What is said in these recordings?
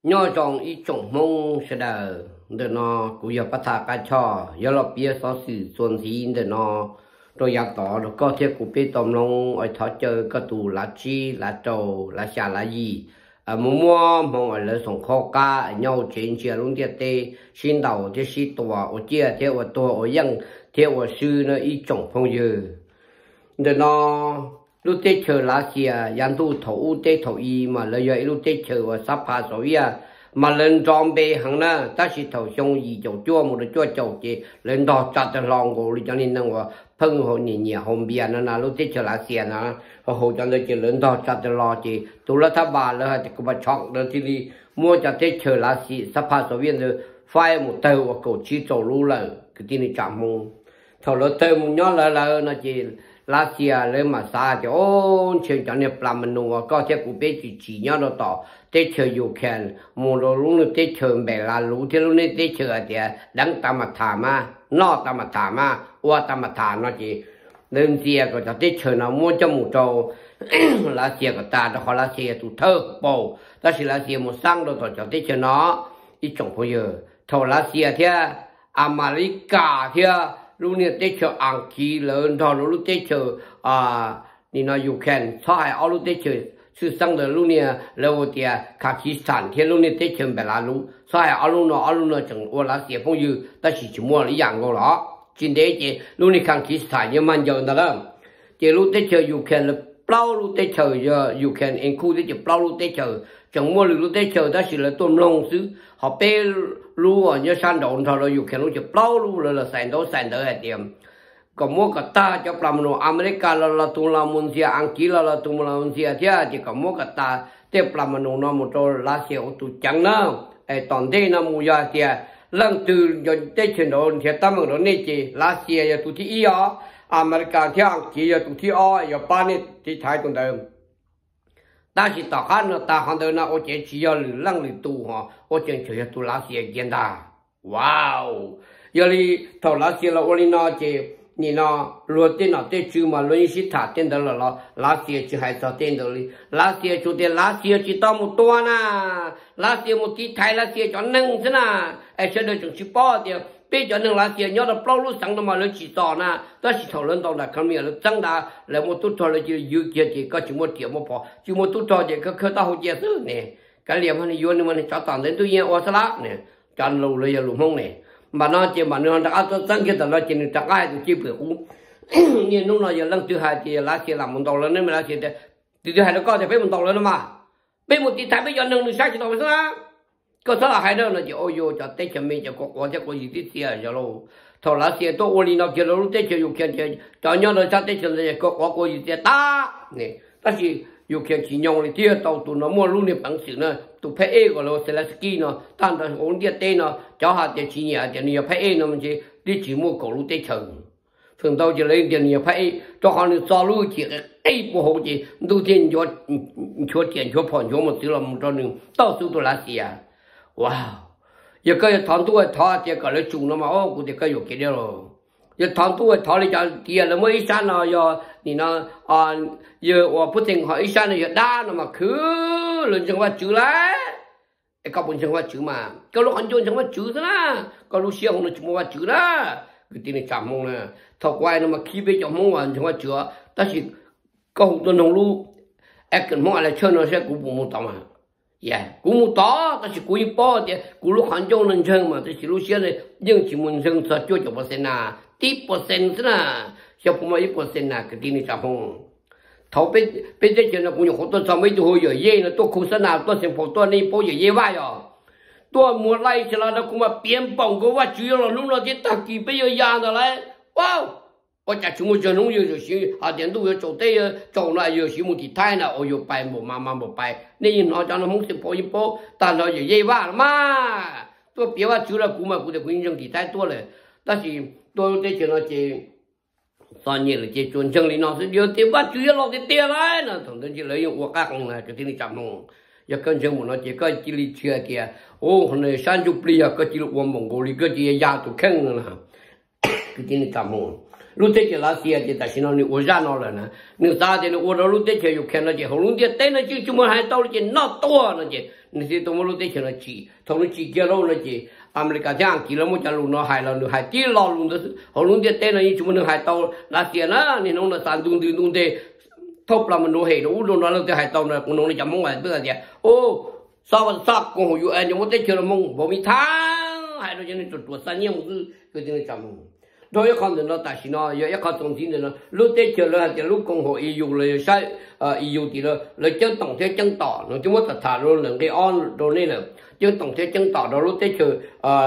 nhỏ trong ít trồng mông sẽ đờ để nó cũng giờ bắt thà cá chó giờ là bia xóa sử xuân gì để nó rồi giờ tỏ rồi có thể cũng biết tôm long ở thọ chơi có tù lá chi lá trầu lá xà lá gì mua mong ở lấy sòng kho cá nhau chuyện chia luôn tiệt tê xin đầu thì xin tua ở chia theo ở tua ở dân theo ở sư nó ít trồng phong dư để nó lúc tết chờ lá xìa yan tu thấu tết thấu y mà lấy giờ lúc tết chờ và sắp phá sỏi mà lên tròn bề hàng na ta chỉ thấu xong gì chỗ chua một đứa chua chỗ chị lên đó chặt cho lòng của cho nên năng và phân hồ nhỉ nhỉ hôm bia nó lúc tết chờ lá xìa nó hồ cho nên chị lên đó chặt cho lo chị tu là tháp bà là thì cũng phải chọn được thì đi mua cho tết chờ lá xìa sắp phá sỏi rồi phai một tàu và cổ chỉ trâu lú là cái tin này chạm mông thầu lỡ tàu một nhớ là nó chỉ lá xìa lên mà xa thì ôn chuyện cho nên làm mình nuôi có thể cũng biết chỉ nhau đó tỏ tết chơi dù khen một đồ lúc nữa tết chơi bè là lú thì lúc này tết chơi thì đắng ta mà thả mà nó ta mà thả mà qua ta mà thả nó chỉ lên xìa có cho tết chơi nó mua cho một trâu lá xìa của ta đó họ lá xìa tụ thơ bầu đó là lá xìa một sang đồ cho tết chơi nó ít trồng bao giờ thầu lá xìa thì America thì lúc này tết chơi ăn kỳ lớn thọ lúc tết chơiนี่นะอยู่แค่ใช่เอาลูกเตะเชยสื่อสั่งเดลูกเนี่ยแล้วเดียคาคิสถานที่ลูกเนี่ยเตะเชยแบบนั้นลูกใช่เอาลูกเนาะจังว่าละเสียพงอยู่แต่สิจมัวหรือยังก็หรอจริงเด้เจลูกเนี่ยคาคิสถานยังมันเยอะนะล่ะเจลูกเตะเชยอยู่แค่แล้วเปล่าลูกเตะเชยอยู่แค่เองคู่ที่จะเปล่าลูกเตะเชยจังมัวหรือลูกเตะเชยแต่สิแล้วต้นลงซื้อเขาเป้ลูกเนี่ยชันโดนทอเราอยู่แค่ลูกจะเปล่าลูกเลยละแสนให้เตรียมก็มัวกับตาจะปรามโนอเมริกาละตุลามุนเซียอังกฤษละตุลามุนเซียที่ที่ก็มัวกับตาเตปรามโนนมุตลาเซียอุตุจังนะไอตอนที่นมูยาเซียลังตื่นจนเตชนโดนที่ตั้มโดนนี่จีลาเซียยตุที่อีอเมริกาที่อังกฤษยตุที่อยปานี่ที่ไทยตรงเดิมแต่สิตาขันตาขันเดินนะโอเจชียหรือลังหรือตูฮะโอเจเฉยตุลาเซียเกียนดาว้าวยาลีทอลาเซียละโอลินาเจ你呢？如果电脑对住嘛，论是他电到了，那些就还是电到哩，那些就得那些就到么多呢？那些么地台那些叫能是呢？哎，现在就去报的，别叫能那些要到道路上的嘛，来去找呢，但是讨论到了，看没有了，长大来么都找了就有些的，个就么点么跑，就么都找的个可到好接受呢，个连嘛你有你嘛你找当人都演我是啦呢，干路了也路梦呢。mà nó chỉ mà nó đã có sáng kiến là chỉ được ai cũng chỉ được cũng như lúc nào giờ lần thứ hai thì lá chỉ làm một đầu lên nên mà lá chỉ thì thứ hai nó có thể phải một đầu lên mà bây một tí thái bây giờ nâng được sai chỉ đầu nữa có sao là hai đứa nó chỉ ôi yo cho tết cho mình cho có gì tí xia cho lâu thầu lá chỉ tôi ôi nó kia lúc tết cho yêu khen cho nhau nó sao tết cho này có gì tí ta này ta chỉ yêu khen chỉ nhau này kia tàu tụi nó mua luôn này bằng sự nữa tụi phải e của nó sẽ là ski nó tan ra ổn địa tê nó cho hạt để chỉ nhà để nhiều phải e nó mình chỉ đi chỉ mua cổ lúc tê chừng thường tàu chỉ lấy tiền nhiều phải cho họ được cho luôn chỉ cái bộ hồ chỉ đầu tiên cho tiền cho phòn cho một thứ là một trong những tàu số tôi là gì à wow giờ cái thằng tôi thọ thì cái lấy chung nó mà ô cũng thì cái cái đó rồi giờ thằng tôi thọ lấy cho tiền là mới sáng nó giờ thì nó giờ我不听好一下呢，打那么去，人生话久啦，搞本生话久嘛，搞路很久生话久的啦，搞路小红的什么话久啦，个天天讲梦呢，他怪那么起别讲梦话生话久，但是搞很多农路，哎跟梦来车那些古不木到嘛，耶，古木到，但是古一包的，古路很久人生嘛，这是路现在人情民生才90%呐，10%是呐。小朋友1%呐，个天天讲梦。头被这些人工有好多上面就会有烟了，多苦生啊，多幸福，多那包有烟味哟，多莫来起来那恐怕边帮个我主要了，弄了这大几辈有样的来，哇！我家全部就弄有些啊，点都有做对呀，做那有些目的太了，我有摆冇慢慢冇摆，你那叫那红色包一包，但是有烟味了嘛，多别话除了古嘛，古的观众题太多了，但是多这些那些。ตอนนี้เลยจะจวนจังเลยน้องสิเดียวเตี้ยบ้านจุยหลอกเตี้ยไรนะตอนนี้เลยยังวัวกังนะก็ที่นี่จับน้องอยากกันจังหมดนะเจ้าก็จิลิเชื่อเตี้ยโอ้คนในชั้นจุปลีก็จิลุวัวมงโกลีก็จะยาตุแข็งนะก็ที่นี่จับน้อง lúc thế chỉ là xe thì ta xin nó nhiều ra nó là nè nếu sao thì nó lúc thế chỉ yêu khen nó chỉ hậu lúc thế tên nó chỉ chúng mình hai tàu chỉ nó to nó chỉ nên thì tụi mình lúc thế chỉ nó chỉ thằng nó chỉ kia đâu nó chỉ America chẳng chỉ là một cái lúc nó hai là nó hai tí lo luôn đó hậu lúc thế tên nó chúng mình hai tàu là xe nó nên nó sản tung thế thốt là mình nó hệ nó là cái hai tàu này cũng nó chậm mong ngoài tức là gì ô sao mà sao cũng hồi anh nhưng mà thế chỉ là mong bỏ mi tháng hai đứa chân chuột sang nhiều cái chuyện chậm đối với con nó tại sao nó giờ con tổng chính nó lúc tết chờ là cái lúc công hội EU là sai EU thì là chân tổng thế chân tỏ nó chúng ta thả luôn là cái on đồ này là chân tổng thế chân tỏ đó lúc tết chờ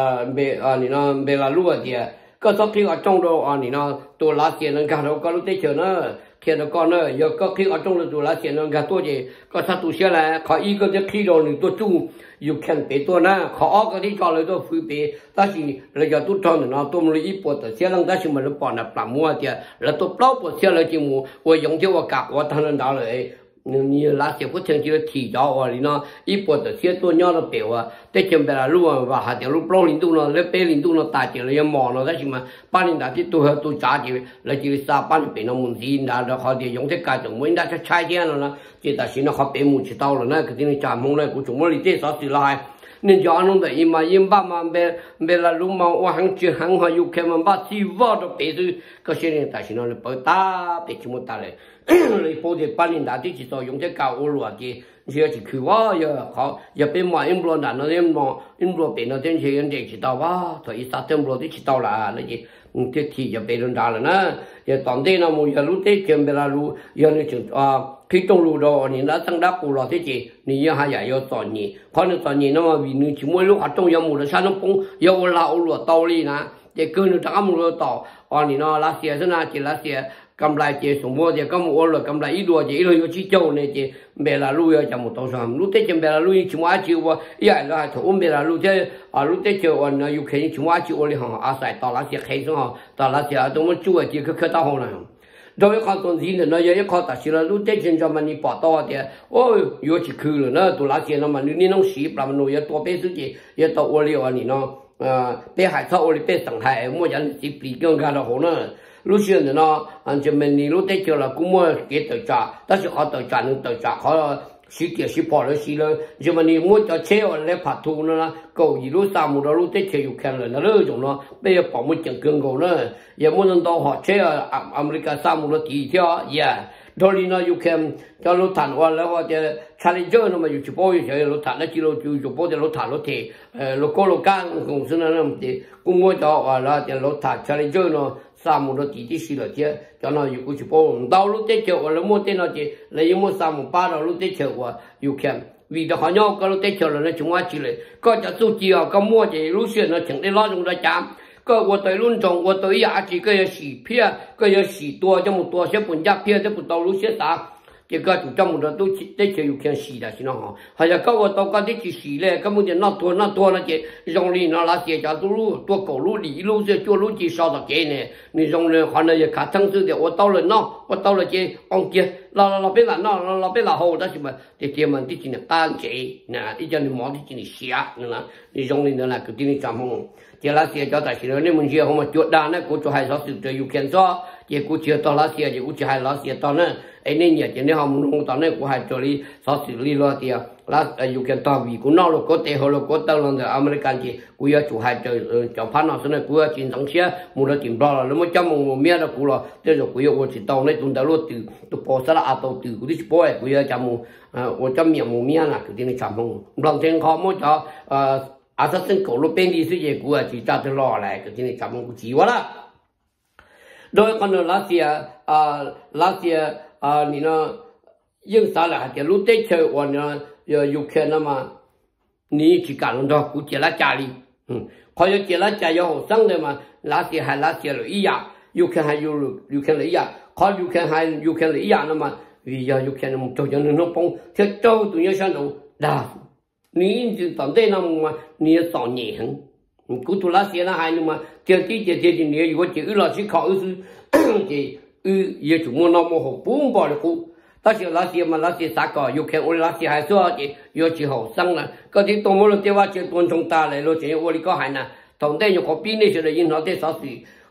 về là lúc thì có sau khi ở trong đồ nó tôi lá tiền nó cả đâu có lúc tết chờ nó khi nó con nữa giờ có khi ở trong đồ lá tiền nó cả tôi thì có sao tôi sẽ là có ý cái khi đồ này tôi chungอยู่แค่เปตัวน่ะขอก็ที่จอเลยตัวฟื้นเปแต่สิเลยจะตุ้จอนเนาะตัวมันเลยอีปวดแต่เสียหลังแต่สิมันเลยปอนน่ะปลามัวเดียแล้วตัวเปล่าปวดเสียเลยจิมูว่า用เที่ยวกับว่าทางนั้นดาวเลยนี่ลาเสียพุทธเจ้าที่จอว่านี่เนาะอีปวดแต่เสียตัวย่อเราเปล่าแต่จำเป็นละรู้ว่าหาเดี๋ยวรู้เปล่าลินตู้เนาะแล้วเปลินตู้เนาะตายเจเลยยังมองเนาะแต่สิมันป้าลินดาที่ตัวจ่าจีแล้วจีซาป้าเป็นน้องมุนจีนดาแล้วเขาเดี๋ยว用这个种文ดาจะใช้เจ้าเนาะ这但是呢เขาเป็นมุนชิตาว了นะคือที่จามงเลยกูจงว่าลิเตสอสิลายnên cho anh đấy mà im ba mà về là lúc mà我hàng chưa hàng họ yêu mà bắt chỉ vào đó bây giờ cái chuyện này tại sao nó lại ta bị chúng ta lại lại bỏ đi bán lên đã thì chỉ cho dùng cái cao ô lúa thì giờ chỉ cứ vào giờ họ giờ bên ngoài im luôn đã nó im luôn bên nó trên chuyện gì chỉ tao vào thôi ít sao thêm luôn thì chỉ tao là gì thì giờ bên luôn đã là nè giờ toàn thế nào một giờ lúc thế chuyện bên là lúc giờ nó chừng khi trong lúa đó thì nó tăng đáp của nó thế gì thì giờ hai giờ chọn nhỉ còn nó chọn nhỉ nó mà vì nó chỉ mỗi lúc ở trong giờ một là sao nó cũng giờ là lúa tàu đi nè để cứ nó tăng lúa tàu thì nó lá xìa thế nào chỉ lá xìa cầm lại chỉ số mua thì có một lúa cầm lại ít lúa chỉ ít lúa chỉ châu này chỉ về là lúa cho một tàu sản lúc thế chỉ về là lúa chỉ mua chỉ qua vậy là thổ về là lúa thế lúc thế chờ nó yêu khi chỉ mua chỉ qua đi hàng sai tàu lá xìa khai xuống tàu lá xìa tôi muốn chui chỉ cứ tàu hồ này đối với con tuần gì nó giờ con ta chỉ là lúc tết trên cho mình bỏ to thì ôi yêu chỉ khử rồi nó tụi lá tiền nó mà nếu nó xí làm nó giờ to bé thứ gì giờ to ô liu anh nó bé hải thọ ô liu bé sẵn hải mua cho chỉ bị cái gà nó hổ nữa lúc xưa nó anh cho mình lúc tết là cũng mua cái tờ trả但是họ tờ trả họ xí kia xí bỏ rồi xí rồi cho mình mua cho chế ở lấy phạt thu nữa cầu gì lúc sau một đó lúc tết chơi khen rồi nó lỡ chúng nó bây giờ bỏ một trận cương cầu nữa giờ muốn lần đầu họ chế ở America sau một đó tí theo yeah thôi đi nó khen cho lúc thản quaแล้วhọจะchallenger nó mà chụp bôi chơi lúc thản nó chỉ chụp bôi lúc thản lúc thì lúc có lúc căng cũng xin nó thì cũng mua cho là lúc thản challenger nó sao một đó tí xí rồi chứ cho nó chụp bôi đầu lúc tết chơi là mua tên nó chỉ là yêu mua sao một ba đầu lúc tết chơi qua khen vì đó họ nhau cái lúc tết chơi là nó chúng ta chỉ là có cho số chiều có mua thì lúc xưa nó chẳng để lo chúng ta chạm có我对论中我对牙齿个要洗片个要洗多这么多些本家片这不到路些啥这个就这么多都这些有片洗的是喏哈还有个我到个这去洗嘞根本就那多那些容易那些家都路多狗路里路这做路几少的给呢你容易还能也看城市的我到了那我到了这往街老别老别老好但是嘛这街门的今年单节那一家你毛的今年下那你容易那个今年咱们这拉些叫但是你们这我们觉得呢我就还说是这有偏说这我觉得拉些这我就还拉些到呢ไอ้นี่เนี่ยจะเนี่ยเขามุ่งตอนนี้กูให้จอลีสอสิลีล้อเดียวแล้วอยู่กันต่อวีกูนอกแล้วก็เตะหัวแล้วก็ตั้งลงแต่อเมริกันจีกูอยากจูให้จะพันเอาส่วนนี้กูอยากจินสังเชียมุ่งแล้วจินปลาแล้วมันจำมุ่งเมียแล้วกูละเดี๋ยวกูอยากว่าจิตตองในตุนตะลุตื่นตัวพอสละอาตัวตื่นกูที่ป่วยกูอยากจำมุ่งว่าจำเมียมุ่งเมียน่ะกูที่นี่จำมุ่งบางทีเขามุ่งจะอาศัยสิ่งกูรู้เป็นดีสิเจกูอยากจิตจะรออะไรกูที่นี่จำมุ่งกูจีวะละโดยคนรัสเซีย你呢？用啥了？这路得车我呢有可能嘛？你去干弄到估计了家里，好像接了家要好生的嘛？那些还那些了一样，有可能了一样，好有可能了一样的嘛？有可能就像那种帮，这周都要想到那，你就当对那么嘛？你要少年。กูตัวละเสียนะหายนึงมาเจ้าที่เนี่ยอยู่ว่าเจ้าเราที่เขาคือเจ้า也就莫那么好不包的苦，但是那些嘛那些啥个有看我那些还说的有几好生了，个啲多么了电话就端中打来了，就我哩个还呢，同等有个比那些的银行在啥事，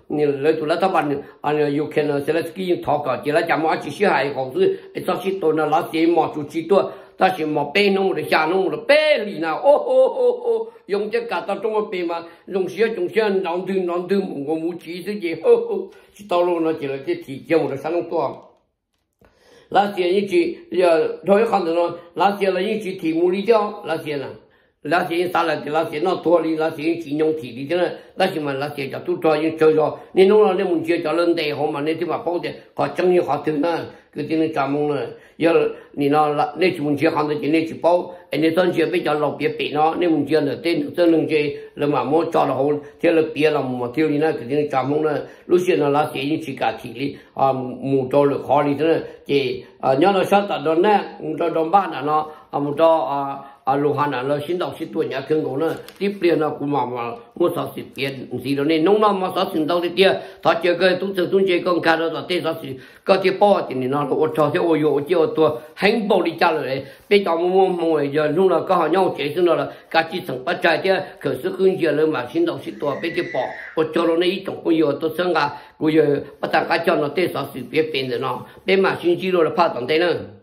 你来做了他把你啊有可能现在是给讨个，接了咱们继续还好是早些多呢，那些毛就几多，但是毛白弄的下弄的白里呢，用这搞到中国白嘛，用些让对我们其实也是到了呢，就了这体检我的山东多。那些一起他有看到了，那些了一起题目里掉那些呢。那些啥来的，那些那多的，那些金融体的，真那些嘛，那些叫都抓人叫着，你弄了那么久叫人带好嘛，你对吧？包的，好整理好头呢，给点人加盟了，要你那几文钱行的进来去包，你当时比较老别别呢，那文钱呢，对，真能给那嘛么抓了好，贴了别了嘛，丢里呢给点加盟了，有些呢那些人去干体力啊，木招了好里头呢，这你要晓得到呢，到办了呢，木招路下那了，新到许多人跟我呢，这边呢，姑妈妈，我说是别，是了呢，弄了嘛，说新到的店，他这个都是中间刚看到的，对，说是搞点包的呢，那我朝天我有就多很包的家来，别叫我就弄了，刚好让我节省了，搞几层不摘的，可是很些人嘛，新到许多别的包，我叫了那一种，我有都生啊，我有不但搞叫了，对，说是别变的了，别嘛星期六了怕等待呢。